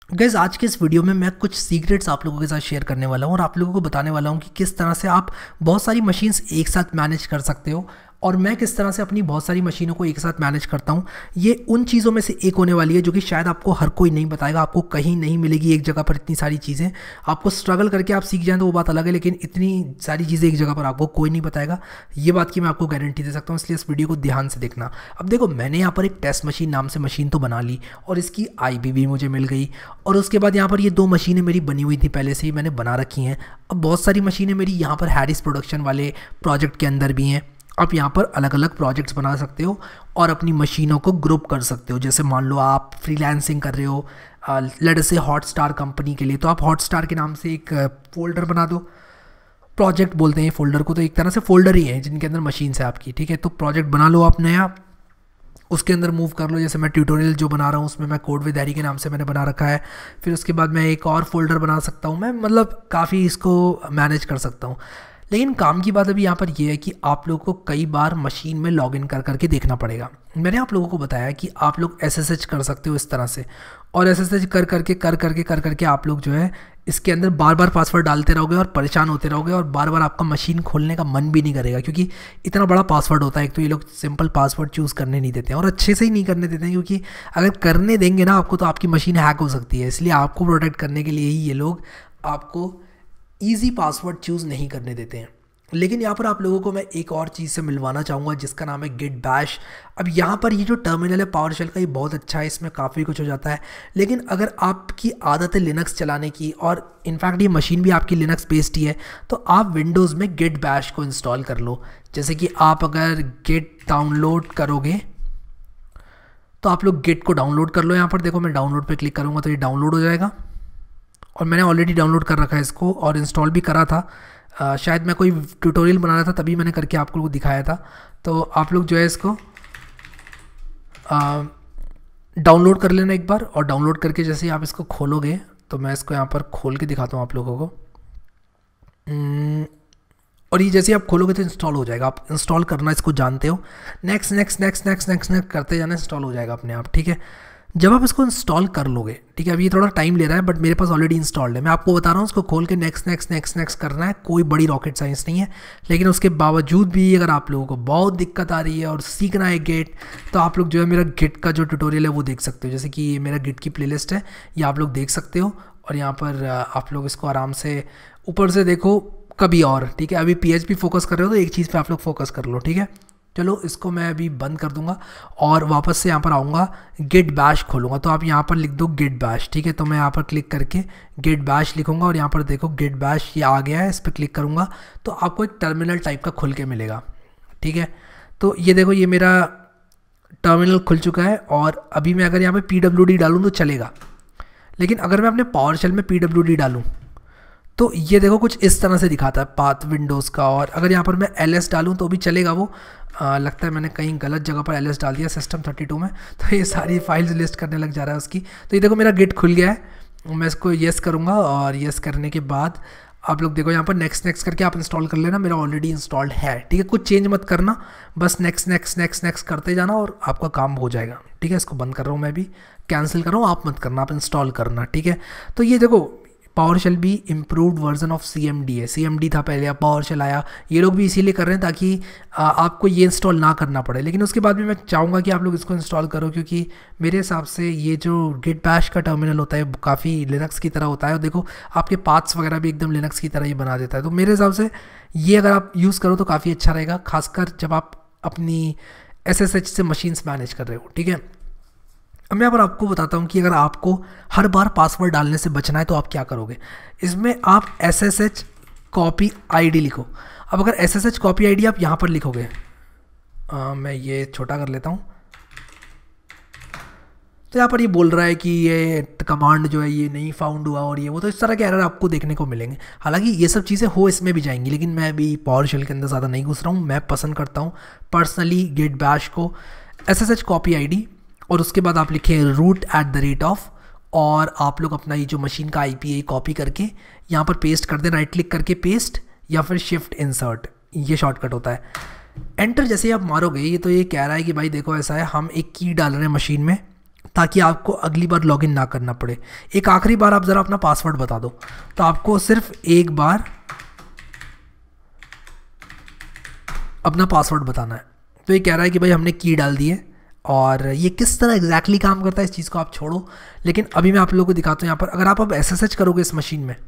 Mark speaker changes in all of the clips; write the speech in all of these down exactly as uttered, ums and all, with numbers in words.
Speaker 1: Guys आज के इस वीडियो में मैं कुछ सीक्रेट्स आप लोगों के साथ शेयर करने वाला हूँ और आप लोगों को बताने वाला हूँ कि किस तरह से आप बहुत सारी मशीन्स एक साथ मैनेज कर सकते हो और मैं किस तरह से अपनी बहुत सारी मशीनों को एक साथ मैनेज करता हूँ। ये उन चीज़ों में से एक होने वाली है जो कि शायद आपको हर कोई नहीं बताएगा, आपको कहीं नहीं मिलेगी एक जगह पर इतनी सारी चीज़ें। आपको स्ट्रगल करके आप सीख जाएं तो वो बात अलग है, लेकिन इतनी सारी चीज़ें एक जगह पर आपको कोई नहीं बताएगा, ये बात की मैं आपको गारंटी दे सकता हूँ। इसलिए इस वीडियो को ध्यान से देखना। अब देखो, मैंने यहाँ पर एक टेस्ट मशीन नाम से मशीन तो बना ली और इसकी आई बी भी मुझे मिल गई, और उसके बाद यहाँ पर ये दो मशीनें मेरी बनी हुई थी, पहले से ही मैंने बना रखी हैं। अब बहुत सारी मशीनें मेरी यहाँ पर हैरिस प्रोडक्शन वाले प्रोजेक्ट के अंदर भी हैं। आप यहाँ पर अलग अलग प्रोजेक्ट्स बना सकते हो और अपनी मशीनों को ग्रुप कर सकते हो। जैसे मान लो आप फ्रीलांसिंग कर रहे हो लेट से हॉटस्टार कंपनी के लिए, तो आप हॉटस्टार के नाम से एक फ़ोल्डर बना दो। प्रोजेक्ट बोलते हैं फोल्डर को, तो एक तरह से फोल्डर ही है जिनके अंदर मशीन है आपकी, ठीक है। तो प्रोजेक्ट बना लो आप नया, उसके अंदर मूव कर लो। जैसे मैं ट्यूटोरियल जो बना रहा हूँ उसमें मैं कोड विद हैरी के नाम से मैंने बना रखा है। फिर उसके बाद मैं एक और फोल्डर बना सकता हूँ, मैं मतलब काफ़ी इसको मैनेज कर सकता हूँ। लेकिन काम की बात अभी यहाँ पर यह है कि आप लोगों को कई बार मशीन में लॉगिन कर करके देखना पड़ेगा। मैंने आप लोगों को बताया कि आप लोग एस एस एच कर सकते हो इस तरह से, और एस एस एच कर करके कर करके कर करके आप लोग जो है इसके अंदर बार बार पासवर्ड डालते रहोगे और परेशान होते रहोगे, और बार बार आपका मशीन खोलने का मन भी नहीं करेगा, क्योंकि इतना बड़ा पासवर्ड होता है। एक तो ये लोग सिंपल पासवर्ड चूज़ करने नहीं देते हैं और अच्छे से ही नहीं करने देते हैं, क्योंकि अगर करने देंगे ना आपको तो आपकी मशीन हैक हो सकती है। इसलिए आपको प्रोटेक्ट करने के लिए ही ये लोग आपको ईजी पासवर्ड चूज़ नहीं करने देते हैं। लेकिन यहाँ पर आप लोगों को मैं एक और चीज़ से मिलवाना चाहूँगा जिसका नाम है गिट बैश। अब यहाँ पर ये जो टर्मिनल है पावरशेल का, ये बहुत अच्छा है, इसमें काफ़ी कुछ हो जाता है। लेकिन अगर आपकी आदत है लिनक्स चलाने की, और इनफैक्ट ये मशीन भी आपकी लिनक्स बेस्ड ही है, तो आप विंडोज़ में गिट बैश को इंस्टॉल कर लो। जैसे कि आप अगर गिट डाउनलोड करोगे तो आप लोग गिट को डाउनलोड कर लो। यहाँ पर देखो, मैं डाउनलोड पर क्लिक करूँगा तो ये डाउनलोड हो जाएगा, और मैंने ऑलरेडी डाउनलोड कर रखा है इसको और इंस्टॉल भी करा था। Uh, शायद मैं कोई ट्यूटोरियल बना रहा था तभी मैंने करके आप लोगों को दिखाया था। तो आप लोग जो है इसको डाउनलोड कर लेना एक बार, और डाउनलोड करके जैसे ही आप इसको खोलोगे तो मैं इसको यहाँ पर खोल के दिखाता हूँ आप लोगों को। hmm, और ये जैसे ही आप खोलोगे तो इंस्टॉल हो जाएगा। आप इंस्टॉल करना इसको जानते हो, next next next next next next करते जाना, इंस्टॉल हो जाएगा अपने आप, ठीक है। जब आप इसको इंस्टॉल कर लोगे, ठीक है, अभी ये थोड़ा टाइम ले रहा है बट मेरे पास ऑलरेडी इंस्टॉल्ड है। मैं आपको बता रहा हूँ उसको खोल के नेक्स्ट नेक्स्ट नेक्स्ट नेक्स्ट करना है, कोई बड़ी रॉकेट साइंस नहीं है। लेकिन उसके बावजूद भी अगर आप लोगों को बहुत दिक्कत आ रही है और सीखना है गिट, तो आप लोग जो है मेरा गिट का जो ट्यूटोरियल है वो देख सकते हो। जैसे कि ये मेरा गिट की प्लेलिस्ट है, ये आप लोग देख सकते हो, और यहाँ पर आप लोग इसको आराम से ऊपर से देखो कभी और, ठीक है। अभी पी एच पी फोकस कर रहे हो तो एक चीज़ पर आप लोग फोकस कर लो, ठीक है। चलो इसको मैं अभी बंद कर दूंगा और वापस से यहाँ पर आऊँगा, गिट बैश खोलूँगा। तो आप यहाँ पर लिख दो गिट बैश, ठीक है। तो मैं यहाँ पर क्लिक करके गिट बैश लिखूँगा और यहाँ पर देखो गिट बैश ये आ गया है, इस पर क्लिक करूँगा तो आपको एक टर्मिनल टाइप का खुल के मिलेगा, ठीक है। तो ये देखो ये मेरा टर्मिनल खुल चुका है, और अभी मैं अगर यहाँ पर पी डब्ल्यू डी डालूँ तो चलेगा। लेकिन अगर मैं अपने पावरशेल में पी डब्ल्यू डी डालूँ तो ये देखो कुछ इस तरह से दिखाता है पाथ विंडोज़ का। और अगर यहाँ पर मैं एल एस डालूँ तो भी चलेगा। वो आ, लगता है मैंने कहीं गलत जगह पर एल एस डाल दिया सिस्टम थर्टी टू में, तो ये सारी फाइल्स लिस्ट करने लग जा रहा है उसकी। तो ये देखो मेरा गिट खुल गया है, मैं इसको येस करूँगा, और येस करने के बाद आप लोग देखो यहाँ पर नेक्स्ट नेक्स्ट करके आप इंस्टॉल कर लेना। मेरा ऑलरेडी इंस्टॉल्ड है, ठीक है। कुछ चेंज मत करना, बस नेक्स्ट नेक्स्ट नेक्स्ट नेक्स्ट करते जाना और आपका काम हो जाएगा, ठीक है। इसको बंद कर रहा हूँ मैं भी, कैंसिल कर रहा हूँ, आप मत करना, आप इंस्टॉल करना, ठीक है। तो ये देखो पावरशेल भी improved version of C M D है। सी एम डी था पहले, अब पावरशेल आया। ये लोग भी इसीलिए कर रहे हैं ताकि आ, आपको ये इंस्टॉल ना करना पड़े। लेकिन उसके बाद भी मैं चाहूँगा कि आप लोग इसको इंस्टॉल करो, क्योंकि मेरे हिसाब से ये जो गिट बैश का टर्मिनल होता है काफ़ी लिनक्स की तरह होता है, और देखो आपके पाथ्स वगैरह भी एकदम लिनक्स की तरह ही बना देता है। तो मेरे हिसाब से ये अगर आप यूज़ करो तो काफ़ी अच्छा रहेगा, खासकर जब आप अपनी एस एस एच से मशीन्स मैनेज कर रहे हो, ठीक है। अब मैं यहाँ पर आपको बताता हूँ कि अगर आपको हर बार पासवर्ड डालने से बचना है तो आप क्या करोगे। इसमें आप S S H copy I D लिखो। अब अगर S S H copy I D आप यहाँ पर लिखोगे, आ, मैं ये छोटा कर लेता हूँ, तो यहाँ पर ये बोल रहा है कि ये कमांड जो है ये नहीं फाउंड हुआ और ये वो, तो इस तरह के एरर आपको देखने को मिलेंगे। हालांकि ये सब चीज़ें हो इसमें भी जाएंगी, लेकिन मैं अभी पावरशेल के अंदर ज़्यादा नहीं घुस रहा हूँ। मैं पसंद करता हूँ पर्सनली गिट बैश को, S S H copy I D, और उसके बाद आप लिखें root at the rate of, और आप लोग अपना ये जो मशीन का आई पी है कॉपी करके यहाँ पर पेस्ट कर दें, राइट क्लिक करके पेस्ट, या फिर शिफ्ट इंसर्ट, ये शॉर्टकट होता है। एंटर जैसे ही आप मारोगे ये तो ये कह रहा है कि भाई देखो ऐसा है, हम एक की डाल रहे हैं मशीन में, ताकि आपको अगली बार लॉगिन ना करना पड़े। एक आखिरी बार आप ज़रा अपना पासवर्ड बता दो। तो आपको सिर्फ एक बार अपना पासवर्ड बताना है। तो ये कह रहा है कि भाई हमने की डाल दी है, और ये किस तरह एग्जैक्टली काम करता है इस चीज़ को आप छोड़ो, लेकिन अभी मैं आप लोगों को दिखाता हूँ। यहाँ पर अगर आप अब एस एस एच करोगे इस मशीन में,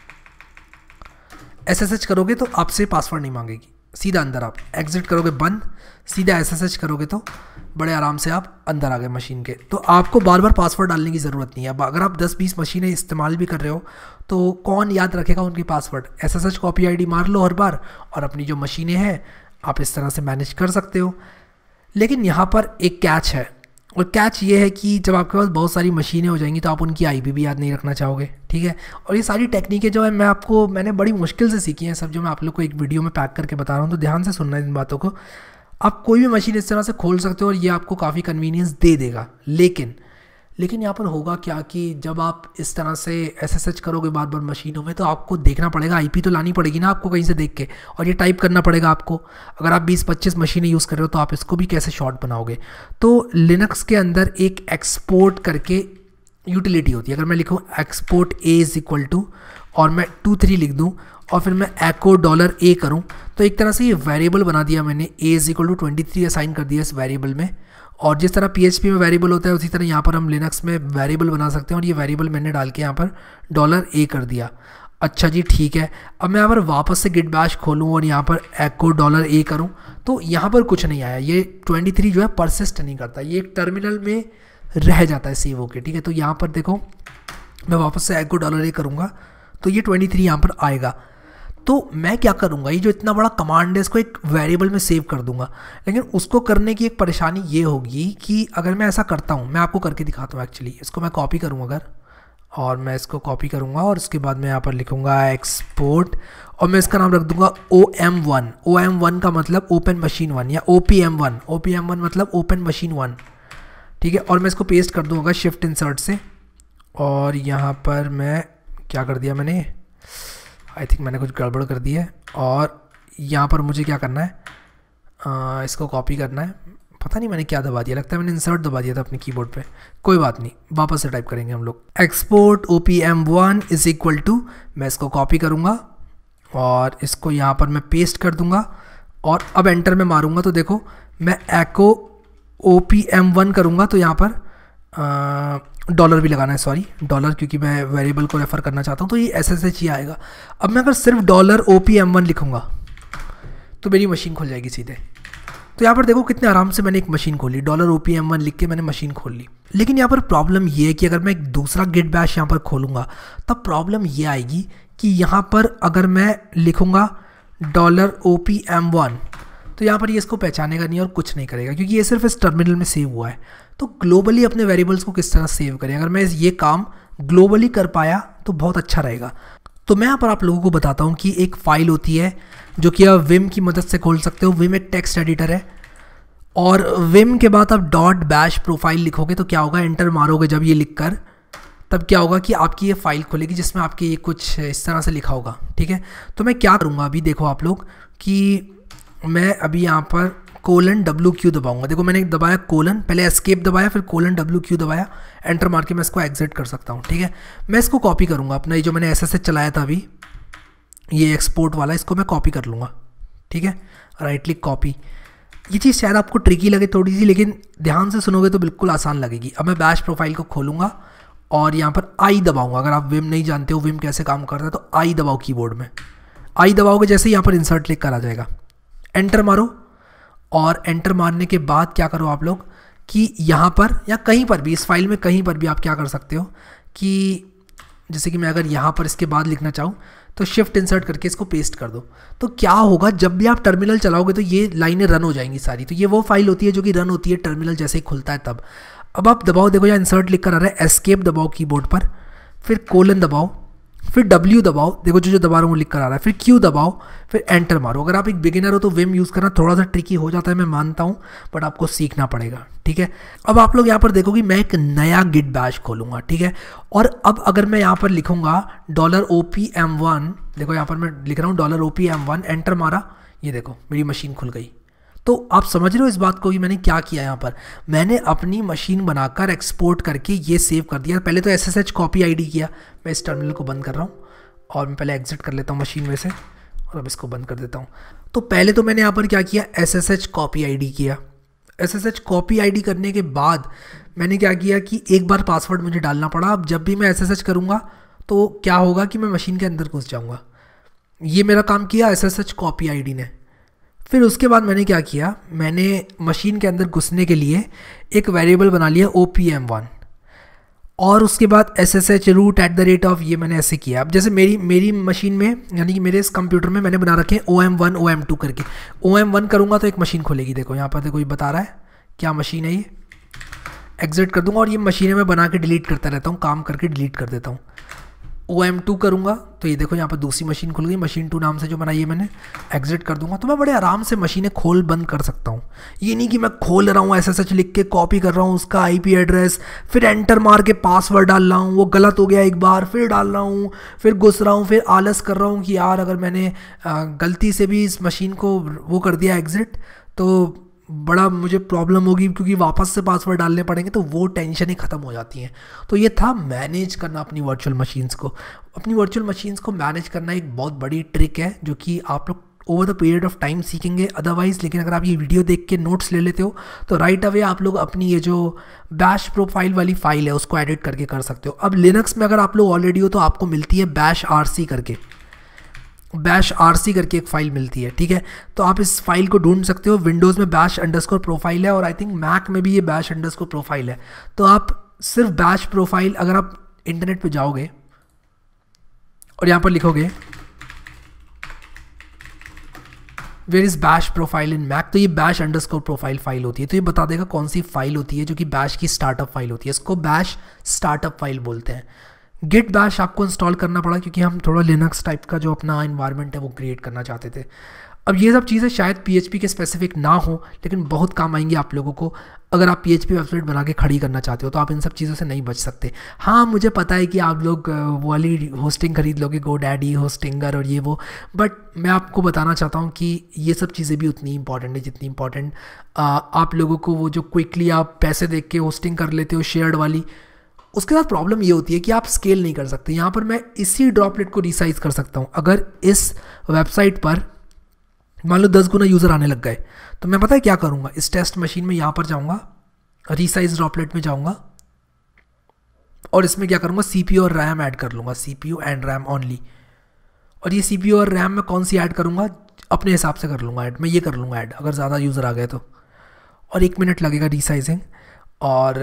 Speaker 1: एस एस एच करोगे तो आपसे पासवर्ड नहीं मांगेगी, सीधा अंदर आप एग्जिट करोगे बंद, सीधा एस एस एच करोगे तो बड़े आराम से आप अंदर आ गए मशीन के। तो आपको बार बार पासवर्ड डालने की ज़रूरत नहीं है। अब अगर आप दस बीस मशीनें इस्तेमाल भी कर रहे हो तो कौन याद रखेगा उनकी password. S S H copy I D मार लो हर बार, और अपनी जो मशीनें हैं आप इस तरह से मैनेज कर सकते हो। लेकिन यहाँ पर एक कैच है, और कैच ये है कि जब आपके पास बहुत सारी मशीनें हो जाएंगी तो आप उनकी आईपी भी याद नहीं रखना चाहोगे, ठीक है। और ये सारी टेक्निकें जो है मैं आपको मैंने बड़ी मुश्किल से सीखी हैं सब, जो मैं आप लोग को एक वीडियो में पैक करके बता रहा हूँ। तो ध्यान से सुनना इन बातों को। आप कोई भी मशीन इस तरह से खोल सकते हो और ये आपको काफ़ी कन्वीनियंस दे देगा। लेकिन लेकिन यहाँ पर होगा क्या कि जब आप इस तरह से एस एस एच करोगे बार बार मशीनों में, तो आपको देखना पड़ेगा, आईपी तो लानी पड़ेगी ना आपको कहीं से देख के, और ये टाइप करना पड़ेगा आपको। अगर आप बीस पच्चीस मशीनें यूज़ कर रहे हो तो आप इसको भी कैसे शॉर्ट बनाओगे। तो लिनक्स के अंदर एक एक्सपोर्ट करके यूटिलिटी होती है। अगर मैं लिखूँ export A is equal to, और मैं टू थ्री लिख दूँ और फिर मैं एको डॉलर ए करूँ, तो एक तरह से ये वेरिएबल बना दिया मैंने, A is equal to twenty three assign कर दिया इस वेरिएबल में। और जिस तरह पीएचपी में वेरिएबल होता है उसी तरह यहाँ पर हम लिनक्स में वेरिएबल बना सकते हैं, और ये वेरिएबल मैंने डाल के यहाँ पर डॉलर ए कर दिया। अच्छा जी ठीक है। अब मैं यहाँ पर वापस से गिट बैश खोलूँ और यहाँ पर एको डॉलर ए करूँ तो यहाँ पर कुछ नहीं आया। ये तेईस जो है परसिस्ट नहीं करता, ये एक टर्मिनल में रह जाता है सेव होके, ठीक है। तो यहाँ पर देखो मैं वापस से एको डॉलर ए करूँगा तो ये तेईस यहाँ पर आएगा। तो मैं क्या करूँगा, ये जो इतना बड़ा कमांड है इसको एक वेरिएबल में सेव कर दूंगा। लेकिन उसको करने की एक परेशानी ये होगी कि अगर मैं ऐसा करता हूँ, मैं आपको करके दिखाता हूँ एक्चुअली। इसको मैं कॉपी करूँगा अगर, और मैं इसको कॉपी करूँगा और उसके बाद मैं यहाँ पर लिखूँगा एक्सपोर्ट, और मैं इसका नाम रख दूँगा O M one. O M one का मतलब ओपन मशीन वन, या O P M one. O P M one मतलब ओपन मशीन वन, ठीक है। और मैं इसको पेस्ट कर दूँगा शिफ्ट इंसर्ट से, और यहाँ पर मैं क्या कर दिया मैंने, आई थिंक मैंने कुछ गड़बड़ कर दी है। और यहाँ पर मुझे क्या करना है, आ, इसको कॉपी करना है। पता नहीं मैंने क्या दबा दिया, लगता है मैंने इंसर्ट दबा दिया था अपने कीबोर्ड पे। कोई बात नहीं, वापस से टाइप करेंगे हम लोग। Export O P M one is equal to, मैं इसको कॉपी करूँगा और इसको यहाँ पर मैं पेस्ट कर दूँगा, और अब एंटर में मारूँगा तो देखो मैं echo O P M one करूँगा तो यहाँ पर डॉलर भी लगाना है, सॉरी डॉलर, क्योंकि मैं वेरिएबल को रेफर करना चाहता हूँ। तो ये एस एस एच ही आएगा। अब मैं अगर सिर्फ dollar O P M one लिखूँगा तो मेरी मशीन खुल जाएगी सीधे। तो यहाँ पर देखो कितने आराम से मैंने एक मशीन खोली, dollar O P M one लिख के मैंने मशीन खोल ली। लेकिन यहाँ पर प्रॉब्लम ये है कि अगर मैं एक दूसरा गिट बैश यहाँ पर खोलूँगा तब प्रॉब्लम ये आएगी कि यहाँ पर अगर मैं लिखूँगा dollar O P M one तो यहाँ पर ये इसको पहचानेगा नहीं और कुछ नहीं करेगा, क्योंकि ये सिर्फ इस टर्मिनल में सेव हुआ है। तो ग्लोबली अपने वेरिएबल्स को किस तरह सेव करें, अगर मैं ये काम ग्लोबली कर पाया तो बहुत अच्छा रहेगा। तो मैं यहाँ पर आप लोगों को बताता हूँ कि एक फ़ाइल होती है जो कि आप विम की मदद से खोल सकते हो। विम एक टेक्स्ट एडिटर है, और विम के बाद आप डॉट बैश प्रोफाइल लिखोगे तो क्या होगा, एंटर मारोगे जब ये लिख कर, तब क्या होगा कि आपकी ये फाइल खुलेगी जिसमें आपके ये कुछ इस तरह से लिखा होगा, ठीक है। तो मैं क्या करूँगा अभी देखो आप लोग कि मैं अभी यहाँ पर कोलन डब्ल्यू क्यू दबाऊंगा। देखो मैंने दबाया कोलन, पहले एस्केप दबाया फिर कोलन डब्ल्यू क्यू दबाया, एंटर मार के मैं इसको एग्जिट कर सकता हूँ, ठीक है। मैं इसको कॉपी करूँगा अपना, ये जो मैंने एस एस एच चलाया था अभी ये एक्सपोर्ट वाला, इसको मैं कॉपी कर लूँगा, ठीक है। Right click copy. ये चीज़ शायद आपको ट्रिकी लगे थोड़ी सी, लेकिन ध्यान से सुनोगे तो बिल्कुल आसान लगेगी। अब मैं बैश प्रोफाइल को खोलूँगा और यहाँ पर आई दबाऊँगा। अगर आप विम नहीं जानते हो विम कैसे काम करता है तो आई दबाओ कीबोर्ड में। आई दबाओगे जैसे यहाँ पर इंसर्ट लिख कर आ जाएगा, एंटर मारो, और एंटर मारने के बाद क्या करो आप लोग कि यहाँ पर या कहीं पर भी इस फाइल में कहीं पर भी आप क्या कर सकते हो कि जैसे कि मैं अगर यहाँ पर इसके बाद लिखना चाहूँ तो शिफ्ट इंसर्ट करके इसको पेस्ट कर दो। तो क्या होगा, जब भी आप टर्मिनल चलाओगे तो ये लाइनें रन हो जाएंगी सारी। तो ये वो फाइल होती है जो कि रन होती है टर्मिनल जैसे ही खुलता है तब। अब आप दबाओ, देखो यहाँ इंसर्ट लिख कर आ रहा है, एस्केप दबाओ कीबोर्ड पर, फिर कोलन दबाओ, फिर डब्ल्यू दबाओ, देखो जो जो दबा रहा हूँ वो लिख कर आ रहा है, फिर क्यू दबाओ, फिर एंटर मारो। अगर आप एक बिगिनर हो तो विम यूज़ करना थोड़ा सा ट्रिकी हो जाता है, मैं मानता हूँ, बट आपको सीखना पड़ेगा, ठीक है। अब आप लोग यहाँ पर देखो कि मैं एक नया गिट बैश खोलूँगा, ठीक है। और अब अगर मैं यहाँ पर लिखूँगा dollar O P M one, देखो यहाँ पर मैं लिख रहा हूँ dollar O P M one, enter मारा, ये देखो मेरी मशीन खुल गई। तो आप समझ रहे हो इस बात को कि मैंने क्या किया यहाँ पर, मैंने अपनी मशीन बनाकर एक्सपोर्ट करके ये सेव कर दिया। पहले तो S S H copy I D किया। मैं इस टर्मिनल को बंद कर रहा हूँ और मैं पहले एग्जिट कर लेता हूँ मशीन में से और अब इसको बंद कर देता हूँ। तो पहले तो मैंने यहाँ पर क्या किया, S S H copy I D किया। S S H copy I D करने के बाद मैंने क्या किया कि एक बार पासवर्ड मुझे डालना पड़ा। अब जब भी मैं एस एस एच करूँगा तो क्या होगा कि मैं मशीन के अंदर घुस जाऊँगा। ये मेरा काम किया S S H copy I D ने। फिर उसके बाद मैंने क्या किया, मैंने मशीन के अंदर घुसने के लिए एक वेरिएबल बना लिया ओ पी एम वन, और उसके बाद S S H root at the rate of, ये मैंने ऐसे किया। अब जैसे मेरी मेरी मशीन में यानी कि मेरे इस कंप्यूटर में मैंने बना रखे हैं O M one O M two करके। ओ एम वन करूँगा तो एक मशीन खुलेगी, देखो यहाँ पर देखो ये बता रहा है क्या मशीन है ये। एग्जिट कर दूंगा और ये मशीनें मैं बना के डिलीट करता रहता हूँ, काम करके डिलीट कर देता हूँ। ओ एम टू करूँगा तो ये देखो यहाँ पर दूसरी मशीन खुल गई, मशीन टू नाम से जो बनाई है मैंने। एग्जिट कर दूंगा तो मैं बड़े आराम से मशीनें खोल बंद कर सकता हूँ। ये नहीं कि मैं खोल रहा हूँ एस एस एच लिख के, कॉपी कर रहा हूँ उसका आई पी एड्रेस, फिर एंटर मार के पासवर्ड डाल रहा हूँ, वो गलत हो गया एक बार, फिर डाल रहा हूँ, फिर घुस रहा हूँ, फिर आलस कर रहा हूँ कि यार अगर मैंने गलती से भी इस मशीन को वो कर दिया एग्जिट तो बड़ा मुझे प्रॉब्लम होगी, क्योंकि वापस से पासवर्ड डालने पड़ेंगे, तो वो टेंशन ही ख़त्म हो जाती हैं। तो ये था मैनेज करना अपनी वर्चुअल मशीन्स को। अपनी वर्चुअल मशीन्स को मैनेज करना एक बहुत बड़ी ट्रिक है जो कि आप लोग over the period of time सीखेंगे अदरवाइज़। लेकिन अगर आप ये वीडियो देख के नोट्स ले लेते हो तो राइट अवे आप लोग अपनी ये जो बैश प्रोफाइल वाली फाइल है उसको एडिट करके कर सकते हो। अब लिनक्स में अगर आप लोग ऑलरेडी हो तो आपको मिलती है बैश आर सी करके, बैश आर सी करके एक फ़ाइल मिलती है, ठीक है। तो आप इस फाइल को ढूंढ सकते हो। विंडोज़ में बैश अंडरस्कोर प्रोफाइल है और आई थिंक मैक में भी ये बैश अंडरस्कोर प्रोफाइल है। तो आप सिर्फ बैश प्रोफाइल, अगर आप इंटरनेट पे जाओगे और यहाँ पर लिखोगे where is bash profile in Mac, तो ये बैश अंडरस्कोर प्रोफाइल फाइल होती है। तो ये बता देगा कौन सी फाइल होती है जो कि बैश की स्टार्टअप फाइल होती है। इसको बैश स्टार्टअप फाइल बोलते हैं। गिट बैश आपको इंस्टॉल करना पड़ा क्योंकि हम थोड़ा लिनक्स टाइप का जो अपना इन्वायरमेंट है वो क्रिएट करना चाहते थे। अब ये सब चीज़ें शायद पीएचपी के स्पेसिफिक ना हो, लेकिन बहुत काम आएंगी आप लोगों को। अगर आप पीएचपी वेबसाइट बना के खड़ी करना चाहते हो तो आप इन सब चीज़ों से नहीं बच सकते। हाँ, मुझे पता है कि आप लोग वो वाली होस्टिंग खरीद लोगे, गोडैडी, होस्टिंगर और ये वो, बट मैं आपको बताना चाहता हूँ कि ये सब चीज़ें भी उतनी इंपॉर्टेंट है जितनी इंपॉर्टेंट आप लोगों को वो जो क्विकली आप पैसे देख के होस्टिंग कर लेते हो शेयर्ड वाली, उसके साथ प्रॉब्लम ये होती है कि आप स्केल नहीं कर सकते। यहाँ पर मैं इसी ड्रॉपलेट को रिसाइज कर सकता हूँ। अगर इस वेबसाइट पर मान लो दस गुना यूज़र आने लग गए तो मैं पता है क्या करूँगा, इस टेस्ट मशीन में यहाँ पर जाऊँगा, रिसाइज ड्रॉपलेट में जाऊँगा और इसमें क्या करूँगा, सीपीयू और रैम ऐड कर लूँगा, सीपीयू एंड रैम ओनली। और ये सीपीयू और रैम में कौन सी ऐड करूँगा, अपने हिसाब से कर लूँगा ऐड, मैं ये कर लूँगा ऐड अगर ज़्यादा यूज़र आ गए तो। और एक मिनट लगेगा रिसाइजिंग और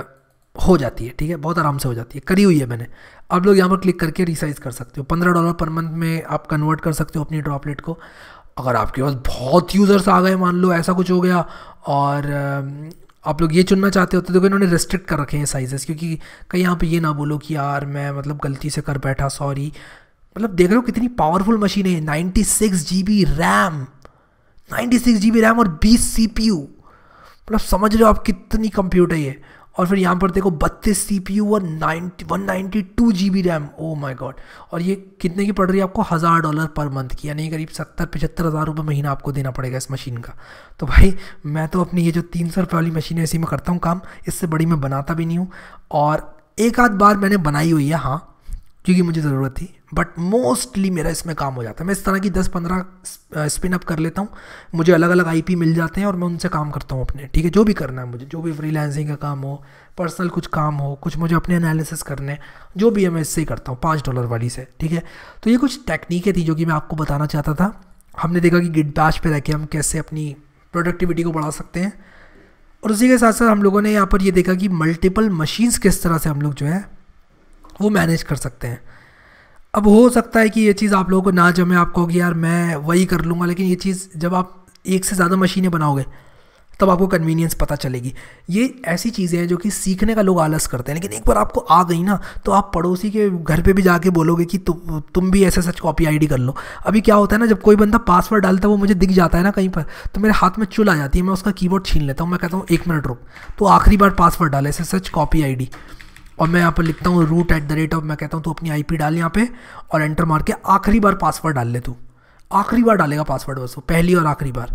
Speaker 1: हो जाती है, ठीक है, बहुत आराम से हो जाती है, करी हुई है मैंने। आप लोग यहाँ पर क्लिक करके रिसाइज कर सकते हो। पंद्रह डॉलर पर मंथ में आप कन्वर्ट कर सकते हो अपनी ड्रॉपलेट को। अगर आपके पास बहुत यूज़र्स आ गए, मान लो ऐसा कुछ हो गया और आप लोग ये चुनना चाहते हो तो देखो इन्होंने रिस्ट्रिक्ट कर रखे हैं साइजेस, क्योंकि कहीं यहाँ पे ये ना बोलो कि यार मैं मतलब गलती से कर बैठा, सॉरी। मतलब देख रहे हो कितनी पावरफुल मशीन है, ninety six G B RAM, ninety six G B RAM और बीस सी पी यू, मतलब समझ रहे हो आप कितनी कंप्यूटर है ये। और फिर यहाँ पर देखो बत्तीस सी पी यू और ninety one ninety two G B RAM, oh my god. और ये कितने की पड़ रही है आपको, हज़ार डॉलर पर मंथ की, यानी करीब सत्तर पचहत्तर हज़ार रुपये महीना आपको देना पड़ेगा इस मशीन का। तो भाई मैं तो अपनी ये जो तीन सौ रुपये वाली मशीन है इसी में करता हूँ काम, इससे बड़ी मैं बनाता भी नहीं हूँ। और एक आध बार मैंने बनाई हुई है हाँ, क्योंकि मुझे ज़रूरत थी, बट मोस्टली मेरा इसमें काम हो जाता है। मैं इस तरह की दस पंद्रह स्पिन अप कर लेता हूँ, मुझे अलग अलग आईपी मिल जाते हैं और मैं उनसे काम करता हूँ अपने, ठीक है। जो भी करना है मुझे, जो भी फ्रीलांसिंग का काम हो, पर्सनल कुछ काम हो, कुछ मुझे अपने एनालिसिस करने हैं, जो भी है मैं इससे ही करता हूँ, पाँच डॉलर वाली से, ठीक है। तो ये कुछ टेक्निकें थी जो कि मैं आपको बताना चाहता था। हमने देखा कि गिट बैश पे रह के हम कैसे अपनी प्रोडक्टिविटी को बढ़ा सकते हैं, और उसी के साथ साथ हम लोगों ने यहाँ पर ये देखा कि मल्टीपल मशीन्स किस तरह से हम लोग जो है वो मैनेज कर सकते हैं। अब हो सकता है कि ये चीज़ आप लोगों को ना जमे, आप कहोगे यार मैं वही कर लूँगा, लेकिन ये चीज़ जब आप एक से ज़्यादा मशीनें बनाओगे तब आपको कन्वीनियंस पता चलेगी। ये ऐसी चीज़ें हैं जो कि सीखने का लोग आलस करते हैं, लेकिन एक बार आपको आ गई ना तो आप पड़ोसी के घर पे भी जाके बोलोगे कि तु, तुम भी ऐसे सच कॉपी आईडी कर लो। अभी क्या होता है ना, जब कोई बंदा पासवर्ड डालता है वो मुझे दिख जाता है ना कहीं पर, तो मेरे हाथ में चुल आ जाती है, मैं उसका कीबोर्ड छीन लेता हूँ। मैं कहता हूँ एक मिनट रुक, तो आखिरी बार पासवर्ड डाले ऐसे सच कॉपी आई डी, और मैं यहाँ पर लिखता हूँ root at the rate of, मैं कहता हूँ तो अपनी आईपी डाल यहाँ पे और एंटर मार के आखिरी बार पासवर्ड डाल ले तू, आखिरी बार डालेगा पासवर्ड बस वो, पहली और आखिरी बार।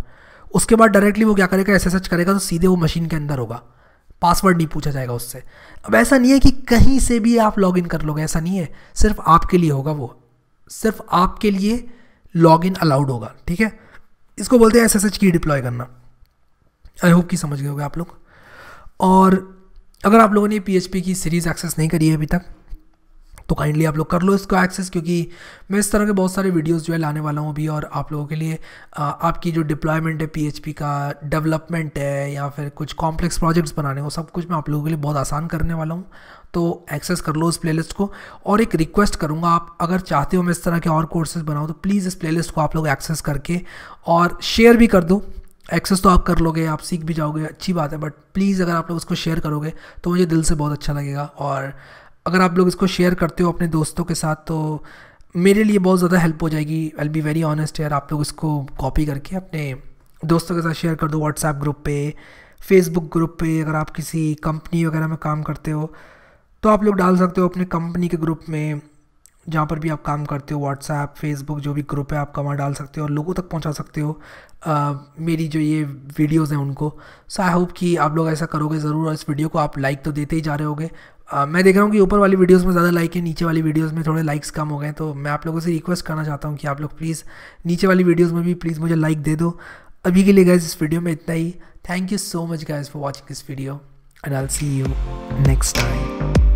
Speaker 1: उसके बाद डायरेक्टली वो क्या करेगा, एस एस एच करेगा तो सीधे वो मशीन के अंदर होगा, पासवर्ड नहीं पूछा जाएगा उससे। अब ऐसा नहीं है कि कहीं से भी आप लॉग इन कर लोगे, ऐसा नहीं है, सिर्फ आपके लिए होगा, वो सिर्फ आपके लिए लॉग इन अलाउड होगा, ठीक है। इसको बोलते हैं एस एस एच की डिप्लॉय करना। आई होप कि समझ गए होगे आप लोग। और अगर आप लोगों ने पी एच पी की सीरीज़ एक्सेस नहीं करी है अभी तक तो काइंडली आप लोग कर लो इसको एक्सेस, क्योंकि मैं इस तरह के बहुत सारे वीडियोस जो है लाने वाला हूँ अभी, और आप लोगों के लिए आ, आपकी जो डिप्लॉयमेंट है पी एच पी का, डेवलपमेंट है या फिर कुछ कॉम्प्लेक्स प्रोजेक्ट्स बनाने हो, सब कुछ मैं आप लोगों के लिए बहुत आसान करने वाला हूँ। तो एक्सेस कर लो उस प्लेलिस्ट को। और एक रिक्वेस्ट करूँगा, आप अगर चाहते हो मैं इस तरह के और कोर्सेज बनाऊँ तो प्लीज़ इस प्लेलिस्ट को आप लोग एक्सेस करके और शेयर भी कर दो। एक्सेस तो आप कर लोगे, आप सीख भी जाओगे, अच्छी बात है, बट प्लीज़ अगर आप लोग उसको शेयर करोगे तो मुझे दिल से बहुत अच्छा लगेगा। और अगर आप लोग इसको शेयर करते हो अपने दोस्तों के साथ तो मेरे लिए बहुत ज़्यादा हेल्प हो जाएगी। I will be very honest यार, आप लोग इसको कॉपी करके अपने दोस्तों के साथ शेयर कर दो, व्हाट्सएप ग्रुप पे, फेसबुक ग्रुप पे। अगर आप किसी कंपनी वगैरह में काम करते हो तो आप लोग डाल सकते हो अपने कंपनी के ग्रुप में, जहाँ पर भी आप काम करते हो, व्हाट्सएप, फेसबुक, जो भी ग्रुप है आपका, वहाँ डाल सकते हो और लोगों तक पहुँचा सकते हो आ, मेरी जो ये वीडियोज़ हैं उनको। सो आई होप कि आप लोग ऐसा करोगे ज़रूर। और इस वीडियो को आप लाइक तो देते ही जा रहे होगे। आ, मैं देख रहा हूँ कि ऊपर वाली वीडियोस में ज़्यादा लाइक है, नीचे वाली वीडियोस में थोड़े लाइक्स कम हो गए, तो मैं आप लोगों से रिक्वेस्ट करना चाहता हूँ कि आप लोग प्लीज़ नीचे वाली वीडियोस में भी प्लीज़ मुझे लाइक दे दो। अभी के लिए गाइस इस वीडियो में इतना ही। Thank you so much guys for watching this video and I will see you next time.